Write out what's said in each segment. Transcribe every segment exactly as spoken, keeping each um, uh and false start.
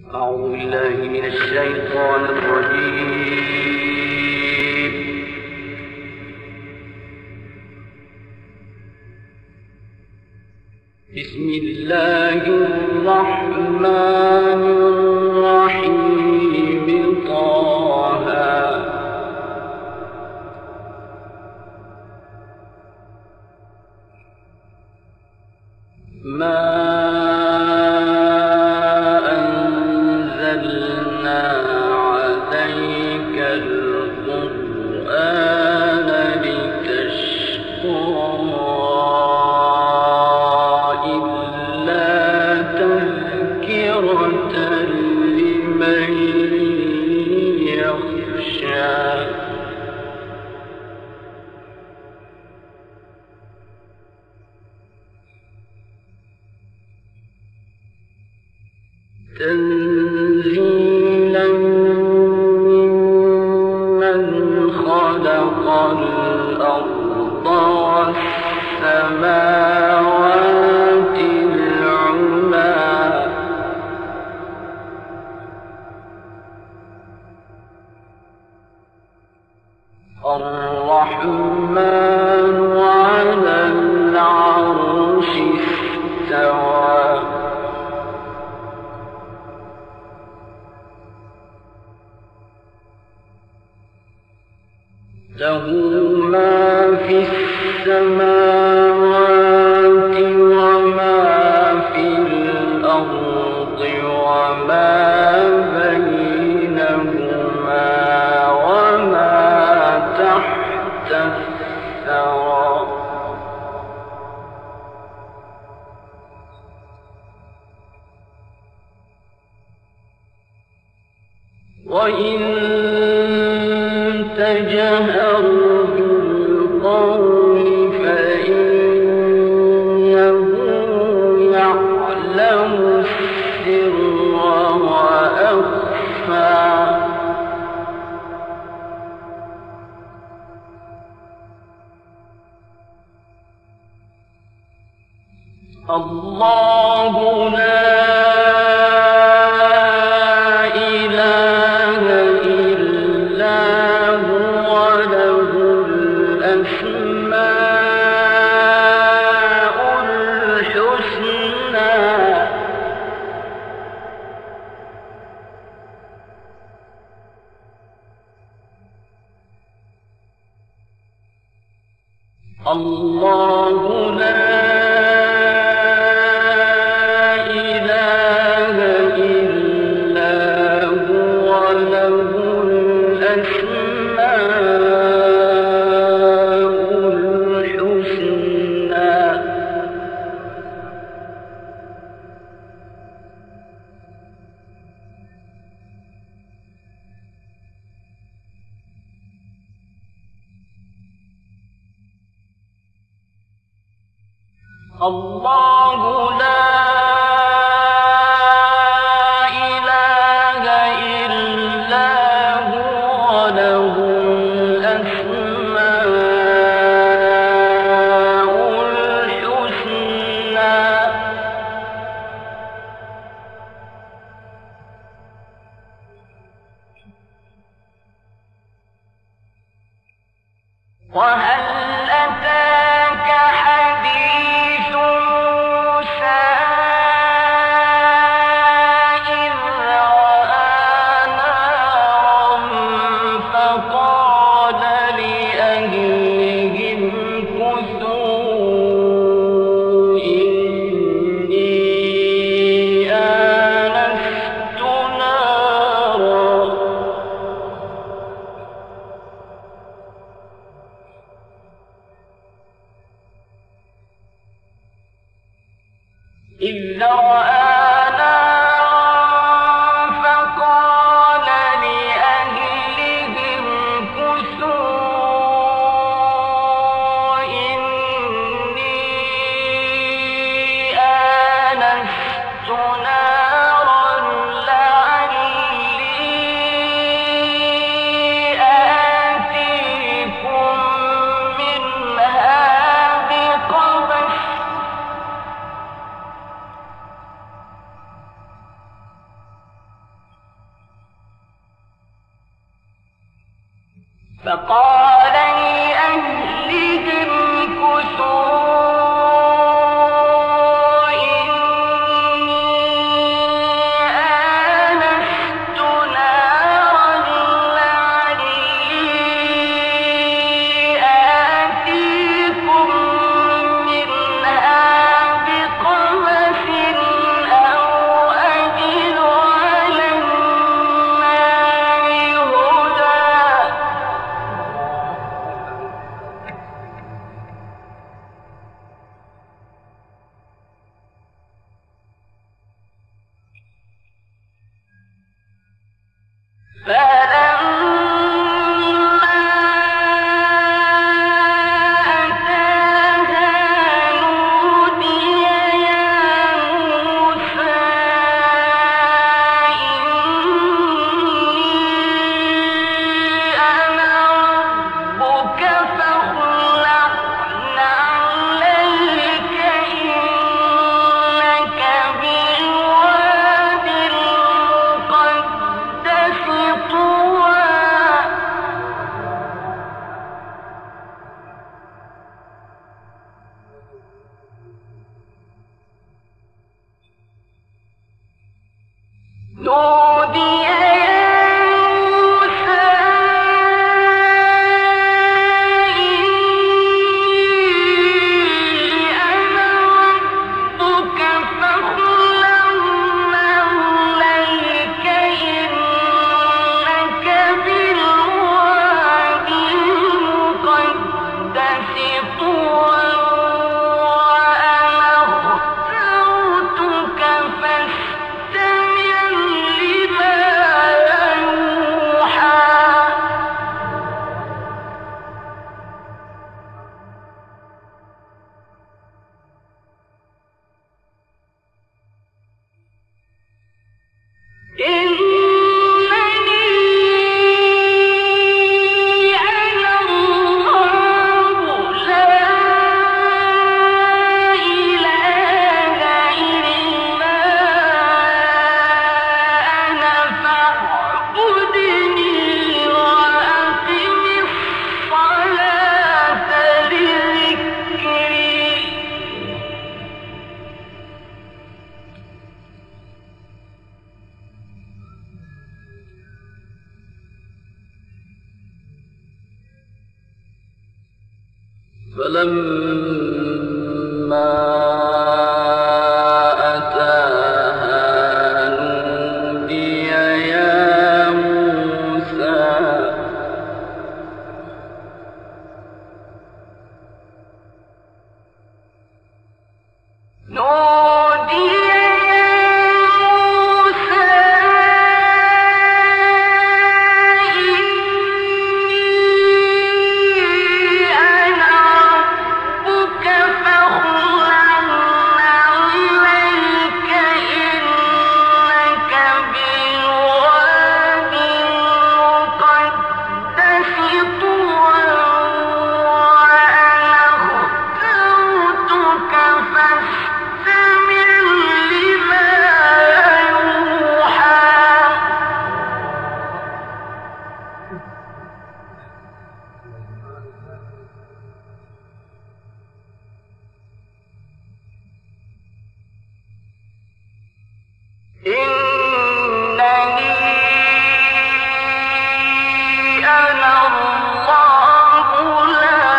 أعوذ بالله من الشيطان الرجيم. بسم الله الرحمن الرحيم. طه ما أنزلنا عليك القرآن لتشقى إلا تذكرة لمن يخشى. تنزيلا ممن خلق الأرض والسماوات العلى. الرحمن على العرش استوى. له ما في السماوات وما في الأرض وما بينهما وما تحت الثرى. وإن تجهر بالقول فإنه يعلم السر وأخفى. الله لا الله لا إله إلا هو له الأسماء الحسنى. الله لا إله إلا هو له الأسماء الحسنى. وهل أتاك حديث موسى إذ رأى نارا فقال لأهلهم كثوا إني آنست نارا فقال لأهلهم كثوا إني آنست نارا لعلي آتيكم منها بقبس أو أجد على النار هدى. فلما أتاها نودي يا موسى إني أنا ربك فاخلع نعليك إنك بالوادي المقدس طوى. نودي يا موسى إني أنا ربك فاخلع نعليك إنك بالوادي المقدس طوى وأنا اخترتك فاستمع لما يوحى. إنني أنا الله لا إله إلا أنا فاعبدني وأقم الصلاة لذكري. فلما أتاها نودي يا موسى نودي يا موسى إني أنا ربك فاخلع نعليك إنك بالوادي المقدس طوى وأنا اخترتك فاستمع لما يوحى. إنني أنا الله لا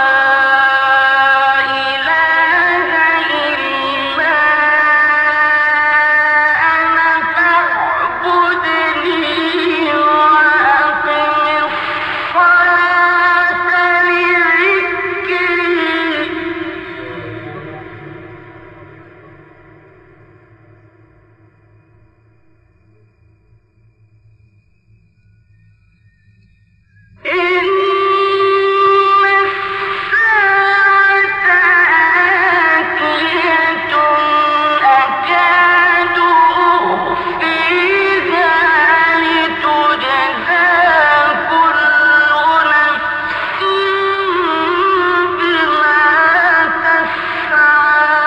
إله إلا أنا فاعبدني وأقم الصلاة لذكري. إن الساعة آتية أكاد أخفيها لتجزى كل نفس بما تسعى.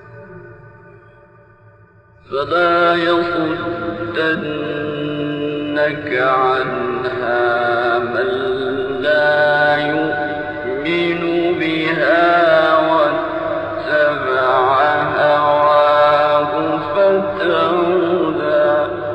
فلا يصدنك عنها من لا يؤمن بها واتبع هواه فتردى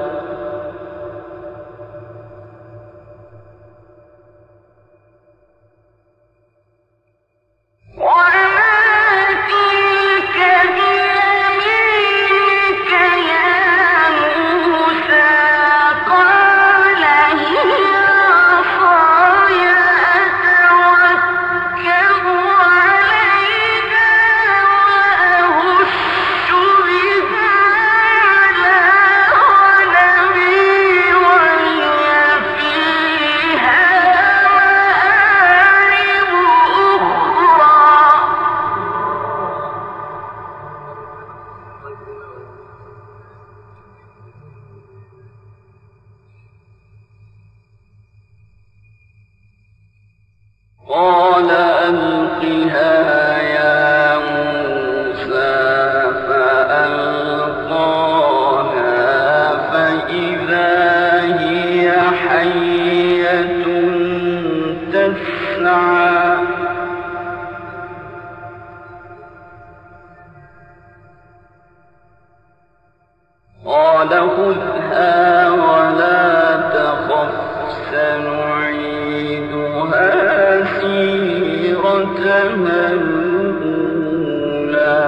قال ألقها يا موسى فألقاها فإذا هي حية تسعى قال خذها ولا تخف سنعيدها سيرتها الأولى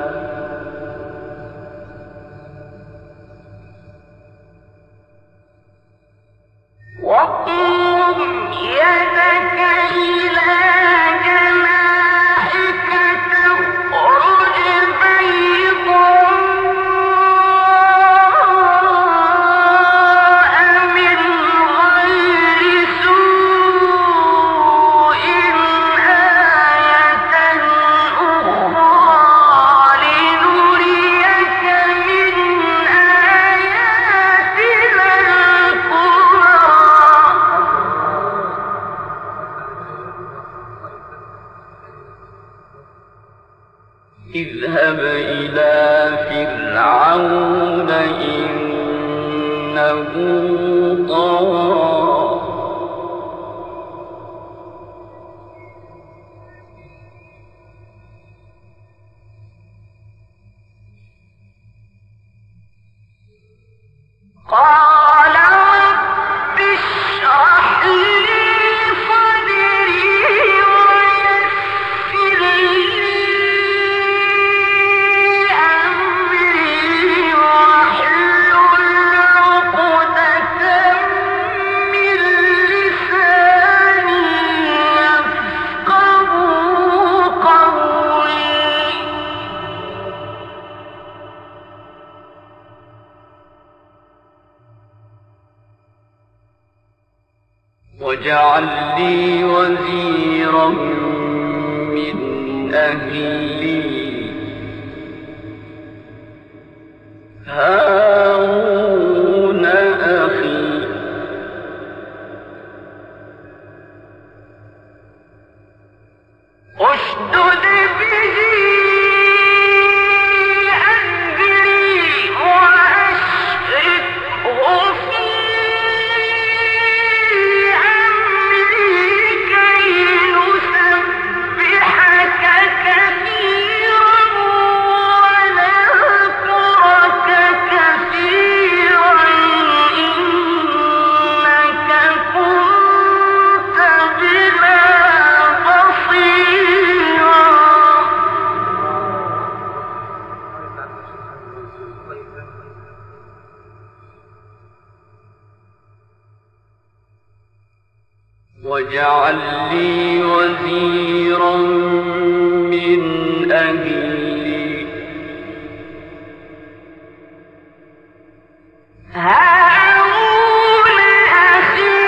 واضم يدك إلى جناحك تخرج بيضاء من غير سوء آية أخرى لنريك من آياتنا الكبرى اذهب إلى فرعون إنه طغى قال رب اشرح لي صدري ويسر لي أمري واحلل عقدة من لساني يفقهوا قولي واجعل لي وزيرا من أهلي هارون أخي اشدد به أزري وأشركه في أمري كي نسبحك كثيرا ونذكرك كثيرا إنك كنت بنا بصيرا واجعل لي وزيرا من أهلي هارون أخي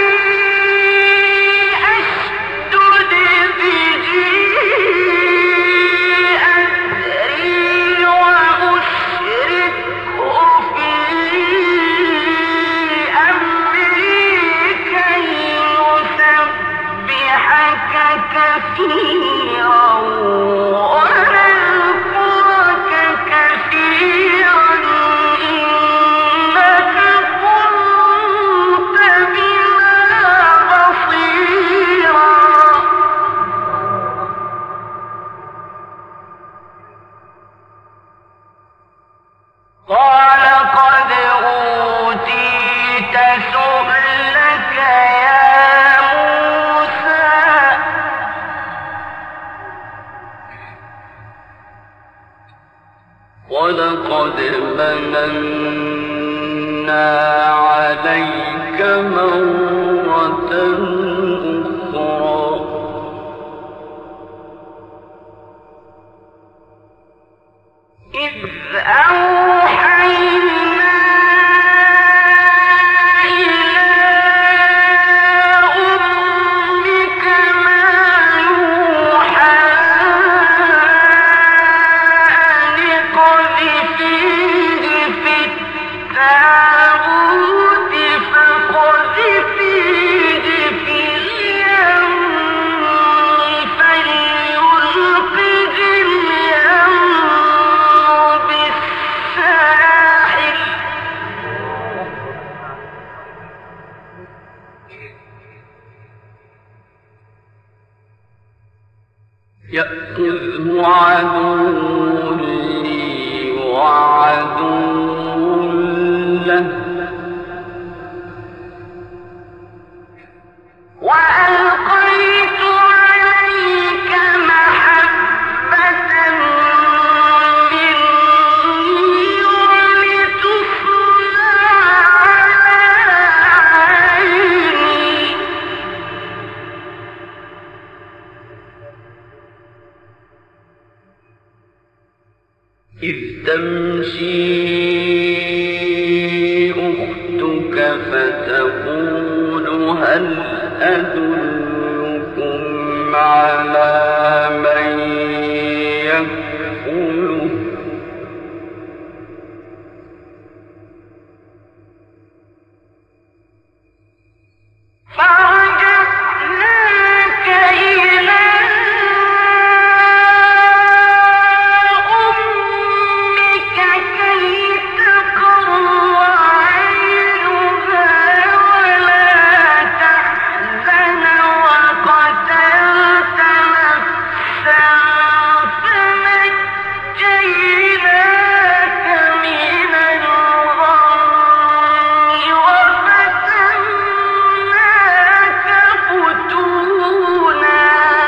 أشدد به أزري وأشركه في أمري كي نسبحك كثيرا قال قد أوتيت سؤلك يا موسى ولقد مننا عليك مرة أخرى إذ أوحينا إلى أمك ما يوحى أن اقذفيه في التابوت فاقذفيه في اليم فليلقه اليم بالساحل يأخذه عدو لي وعدو له وألقيت عليك محبة مني ولتصنع على عيني إذ تمشي أختك فتقول هل أدلكم على من يكفله فرجعناك إلى أمك كي تقر عينها ولا تحزن وقتلت نفسا فنجيناك من الغم وفتناك فتونا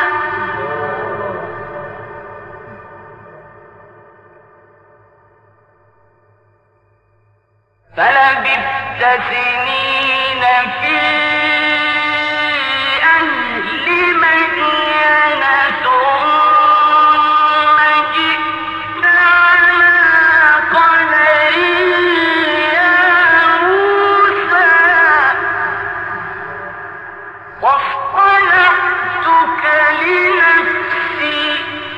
فلبثت سنين في أهل مدين ثم جئت على قدر يا موسى واصطنعتك لنفسي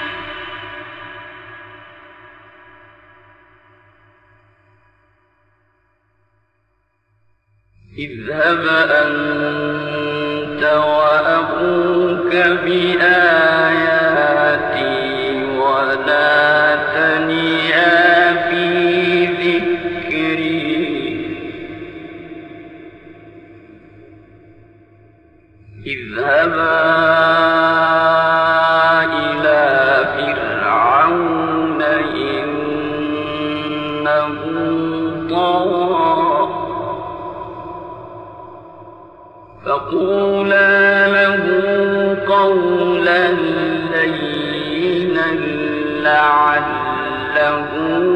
اذهب أنت وأخوك بآياتي ولا تنيا في ذكري اذهبا إلى فرعون إنه طغى فقولا له قولا لينا لعله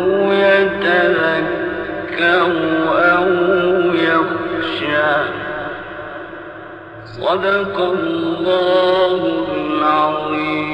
يتذكر أو يخشى صدق الله العظيم.